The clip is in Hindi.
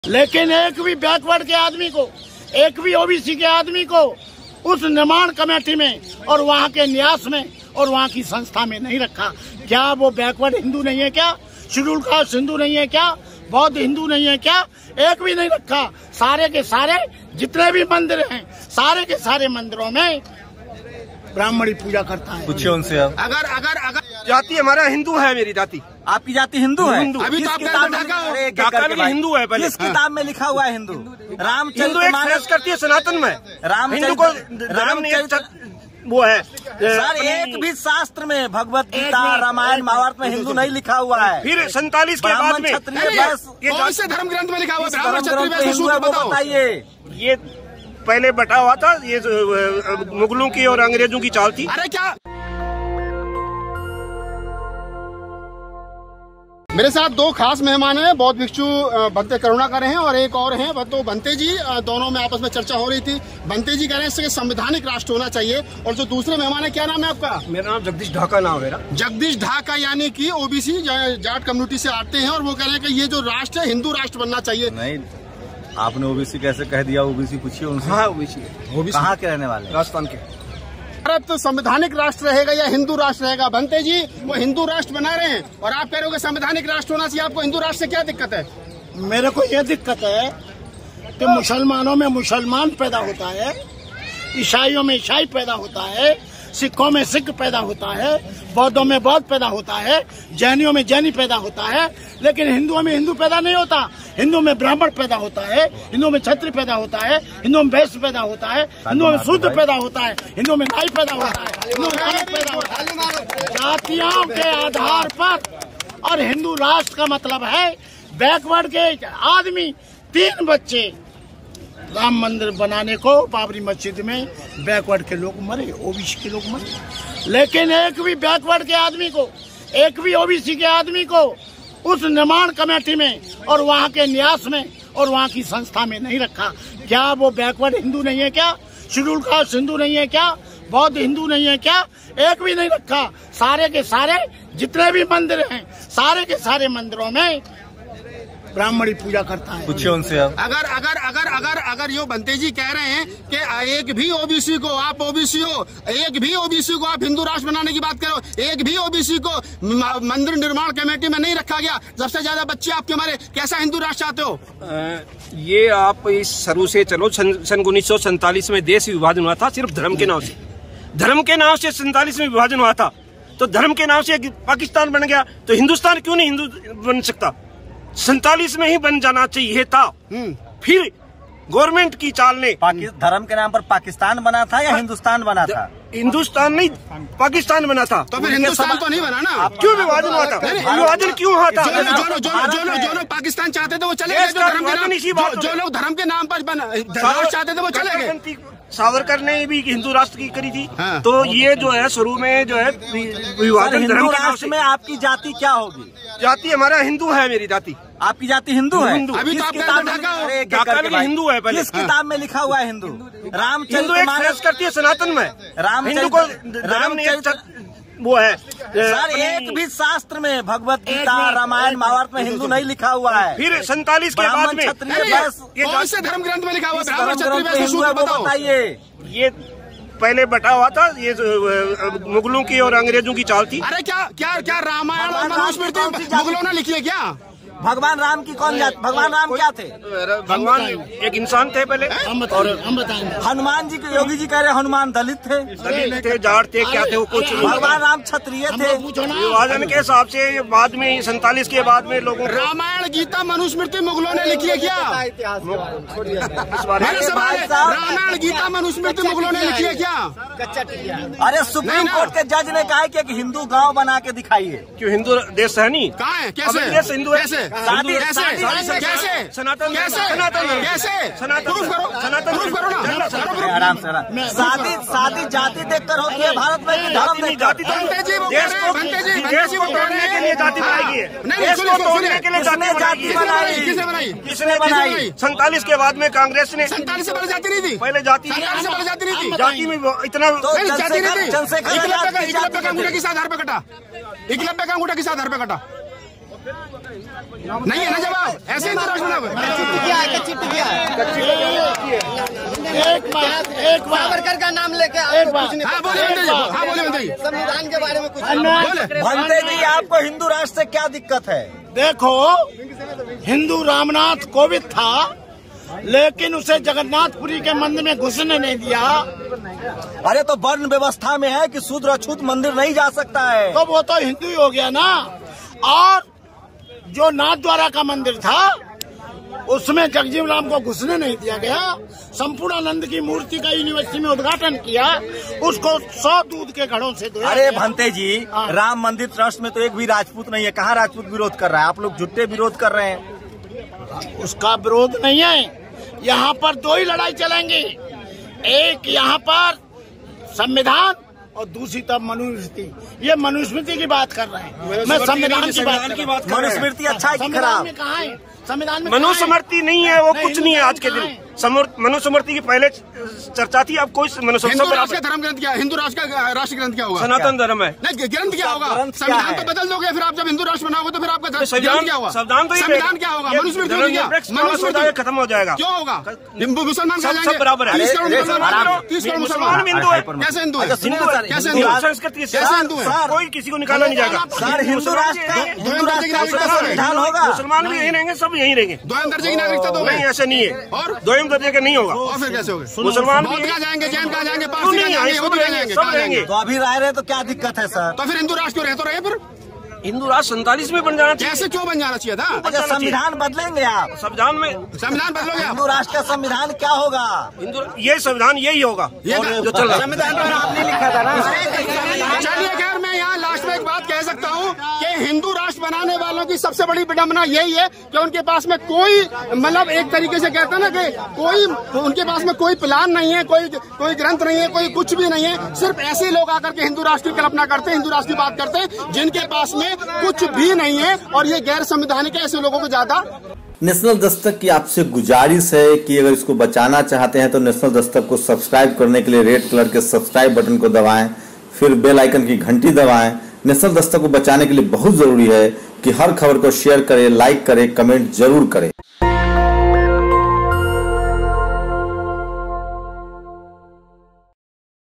लेकिन एक भी बैकवर्ड के आदमी को, एक भी ओबीसी के आदमी को उस निर्माण कमेटी में और वहाँ के न्यास में और वहाँ की संस्था में नहीं रखा। क्या वो बैकवर्ड हिंदू नहीं है क्या? शेड्यूल कास्ट हिंदू नहीं है क्या? बौद्ध हिंदू नहीं है क्या? एक भी नहीं रखा। सारे के सारे जितने भी मंदिर हैं, सारे के सारे मंदिरों में ब्राह्मणी पूजा करता है। पूछिए उनसे। अगर जाति हमारा हिंदू है, मेरी जाति। आपकी जाति हिंदू है? अभी तो आपका भी हिंदू है। पहले किस किताब में लिखा हुआ है हिंदू? रामचरित करती है सनातन में। हिंदू को राम वो है सर, एक भी शास्त्र में, भगवत गीता, रामायण, महाभारत में हिंदू नहीं लिखा हुआ है। फिर 47 के बाद में ये कौन से धर्म ग्रंथ में लिखा हुआ है? बताइए। ये पहले बटा हुआ था, ये मुगलों की और अंग्रेजों की चाल थी। अरे क्या मेरे साथ दो खास मेहमान हैं, बौद्ध भिक्षु भक्त करुणाकर हैं और एक और हैं तो बनते जी। दोनों में आपस में चर्चा हो रही थी। बनते जी कह रहे हैं संवैधानिक राष्ट्र होना चाहिए, और जो दूसरे मेहमान है, क्या नाम है आपका? मेरा नाम जगदीश ढाका नाम है मेरा। जगदीश ढाका, यानी कि ओबीसी जाट कम्युनिटी से आते हैं, और वो कह रहे हैं कि ये जो राष्ट्र है हिंदू राष्ट्र बनना चाहिए। नहीं, आपने ओबीसी कैसे कह दिया? ओबीसी पूछिए उनसे। हाँ, ओबीसी। कहाँ के रहने वाले? राजस्थान के। भारत तो संवैधानिक राष्ट्र रहेगा या हिंदू राष्ट्र रहेगा? बनते जी वो हिंदू राष्ट्र बना रहे हैं और आप कह रहे हो कि संवैधानिक राष्ट्र होना चाहिए। आपको हिंदू राष्ट्र से क्या दिक्कत है? मेरे को ये दिक्कत है कि मुसलमानों में मुसलमान पैदा होता है, ईसाइयों में ईसाई पैदा होता है, सिखों में सिख पैदा होता है, बौद्धों में बौद्ध पैदा होता है, जैनियों में जैनी पैदा होता है, लेकिन हिंदुओं में हिंदू पैदा नहीं होता। हिंदू में ब्राह्मण पैदा होता है, हिंदू में क्षत्रिय पैदा होता है, हिंदू में वैश्य पैदा होता है, हिंदू में शूद्र पैदा होता है, हिंदू में नाई पैदा होता है, हिंदू में दलित पैदा होता है। जातियों के आधार पर। और हिंदू राष्ट्र का मतलब है बैकवर्ड के आदमी। 3 बच्चे राम मंदिर बनाने को बाबरी मस्जिद में बैकवर्ड के लोग मरे, ओबीसी के लोग मरे। लेकिन एक भी बैकवर्ड के आदमी को, एक भी ओबीसी के आदमी को उस निर्माण कमेटी में और वहाँ के न्यास में और वहाँ की संस्था में नहीं रखा। क्या वो बैकवर्ड हिंदू नहीं है क्या? शेड्यूल कास्ट हिंदू नहीं है क्या? बौद्ध हिंदू नहीं है क्या? एक भी नहीं रखा। सारे के सारे जितने भी मंदिर हैं, सारे के सारे मंदिरों में ब्राह्मणी पूजा करता है। पूछिए उनसे। अगर यो बनते जी कह रहे हैं कि एक भी ओबीसी को, आप ओबीसी हो, एक भी ओबीसी को आप हिंदू राष्ट्र बनाने की बात करो, एक भी ओबीसी को मंदिर निर्माण कमेटी में नहीं रखा गया, सबसे ज्यादा बच्चे आपके हमारे, कैसा हिंदू राष्ट्र चाहते हो? ये आप इस शुरू से चलो, सन 1947 में देश विभाजन हुआ था, सिर्फ धर्म के नाम से। धर्म के नाम से 47 में विभाजन हुआ था, तो धर्म के नाम से पाकिस्तान बन गया, तो हिंदुस्तान क्यों नहीं हिंदू बन सकता? 47 में ही बन जाना चाहिए था। फिर गवर्नमेंट की चाल ने धर्म के नाम पर पाकिस्तान बना था या हिंदुस्तान बना था? हिंदुस्तान नहीं, पाकिस्तान बना था। तो फिर हिंदुस्तान तो नहीं बना ना? क्यों विभाजन हुआ था? विभाजन क्यों हुआ था? जो लोग पाकिस्तान चाहते थे वो चले गए, जो लोग धर्म के नाम पर चाहते थे वो चले गए। सावरकर ने भी हिंदू राष्ट्र की करी थी। हाँ। तो ये जो है शुरू में जो है विभाजन। हिंदू राष्ट्र में आपकी जाति क्या होगी? जाति हमारा हिंदू है, मेरी जाति। आपकी जाति हिंदू है? अभी तो किताब में हिंदू है। पहले किस किताब में लिखा हुआ है हिंदू? रामचरित करती है सनातन में। हिंदू को राम वो है सर, एक भी शास्त्र में, भगवत गीता, रामायण, महाभारत में हिंदू नहीं लिखा हुआ है। फिर 47 के बाद में ये कौन से धर्म ग्रंथ में लिखा हुआ है? बताइए। ये पहले बटा हुआ था, ये मुगलों की और अंग्रेजों की चाल थी। अरे क्या रामायण और मनुस्मृति मुगलों ने लिखी है क्या? भगवान राम की कौन जाति? भगवान राम क्या थे? भगवान एक इंसान थे पहले। और हम बताएंगे। हनुमान जी के, योगी जी कह रहे हनुमान दलित थे, जाट थे, क्या थे वो कुछ। भगवान राम क्षत्रिय थे। विभाजन के हिसाब से बाद में 47 के बाद में लोगों रामायण गीता मनुस्मृति मुगलों ने लिखी है क्या? रामायण गीता मनुस्मृति मुगलों ने लिखी है क्या? अरे सुप्रीम कोर्ट के जज ने कहा है कि हिंदू गाँव बना के दिखाइए। क्यों हिंदू देश है नहीं? कहाँ है? कैसे हिंदू है? सनातन आराम से शादी जाति देखकर होती है भारत में, धर्म नहीं। जाति देश को तोड़ने के लिए जाति बनाई गई है। देश को तोड़ने के लिए जाति बनाई। किसने बनाई? 47 के बाद में कांग्रेस ने। 47 से पहले जाति नहीं थी। पहले जाति नहीं थी। जाति में इतना जाति नहीं थी। एकलव्य का अंगूठा किस आधार पर कटा? एकलव्य का अंगूठा किस आधार पर कटा? नहीं है ना जवाब, ऐसे हिंदू राष्ट्र बनाओगे? एक बार का नाम लेके हाँ बोले बंदे जी, हाँ बोले बंदे जी, संविधान के बारे में कुछ बोले। भंते जी आपको हिंदू राष्ट्र से क्या दिक्कत है? देखो, हिंदू रामनाथ कोविंद था, लेकिन उसे जगन्नाथपुरी के मंदिर में घुसने नहीं दिया। अरे तो वर्ण व्यवस्था में है कि शूद्र अछूत मंदिर नहीं जा सकता है। तो वो तो हिंदू ही हो गया ना। और जो नाथ द्वारा का मंदिर था, उसमें जगजीवन राम को घुसने नहीं दिया गया। संपूर्णानंद की मूर्ति का यूनिवर्सिटी में उद्घाटन किया, उसको 100 दूध के घड़ों से धोया। अरे भंते जी, राम मंदिर ट्रस्ट में तो एक भी राजपूत नहीं है, कहाँ राजपूत विरोध कर रहा है? आप लोग झूठे विरोध कर रहे हैं। उसका विरोध नहीं है। यहाँ पर दो ही लड़ाई चलेंगी, एक यहाँ पर संविधान और दूसरी तब मनुस्मृति। ये मनुस्मृति की बात कर रहे हैं, मैं संविधान की बात कर रहा हूं। मनुस्मृति अच्छा है कि खराब? में कहाँ है संविधान में? मनुस्मृति नहीं है, वो कुछ नहीं है आज के दिन। मनुस्मृति की पहले चर्चा थी, अब कोई हिंदू राष्ट्र का धर्म ग्रंथ क्या है? हिंदू राष्ट्र का राष्ट्र ग्रंथ क्या होगा? सनातन धर्म है। नहीं, ग्रंथ क्या होगा? संविधान तो बदल दोगे फिर आप, जब हिंदू राष्ट्र बनाओगे तो फिर आपका ग्रंथ क्या होगा? संविधान क्या होगा? मनुस्मृति खत्म हो जाएगा। क्यों होगा? मुसलमान सब बराबर है। 30 करोड़ मुसलमान हिंदू है। कैसे हिंदू है? कैसे हिंदू है? संस्कृति कैसे हिंदू है? कोई किसी को निकाला नहीं जाएगा। सर, हिंदू राष्ट्र का संविधान होगा, मुसलमान भी यहीं रहेंगे, सब यहीं रहेंगे। दोयम दर्जे की नागरिकता दोगे? नहीं, ऐसा नहीं है। और दोयम दर्जे का नहीं होगा। और फिर कैसे होगा? मुसलमान बौद्ध कहाँ जाएंगे, जैन कहाँ जाएंगे, क्यों पारसी कहाँ नहीं? जाएंगे, सब रहेंगे, सब रहेंगे। तो अभी रह रहे तो क्या दिक्कत है सर? तो फिर हिंदू राष्ट्र क्यों रहे? तो रहे फिर हिंदू राष्ट्र 47 में बन जाना चाहिए। कैसे क्यों बन जाना चाहिए था? अच्छा, संविधान बदलेंगे आप? संविधान में संविधान बदलोगे आप? हिंदू राष्ट्र का संविधान क्या होगा? हिंदू ये संविधान यही होगा जो चल रहा है। संविधान पर आपने लिखा था ना। चलिए खैर, मैं यहाँ लास्ट में एक बात कह सकता हूँ कि हिंदू राष्ट्र बनाने वालों की सबसे बड़ी विडंबना यही है कि उनके पास में कोई, मतलब एक तरीके से कहते हैं ना कि कोई, उनके पास में कोई प्लान नहीं है, कोई ग्रंथ नहीं है, कोई कुछ भी नहीं है। सिर्फ ऐसे लोग आकर के हिंदू राष्ट्र की कल्पना करते हैं, हिंदू राष्ट्र की बात करते हैं, जिनके पास में कुछ भी नहीं है। और ये गैर संवैधानिक है, ऐसे लोगों को ज्यादा। नेशनल दस्तक की आपसे गुजारिश है कि अगर इसको बचाना चाहते हैं तो नेशनल दस्तक को सब्सक्राइब करने के लिए रेड कलर के सब्सक्राइब बटन को दबाएं, फिर बेल आइकन की घंटी दबाएं। नेशनल दस्तक को बचाने के लिए बहुत जरूरी है कि हर खबर को शेयर करें, लाइक करें, कमेंट जरूर करें।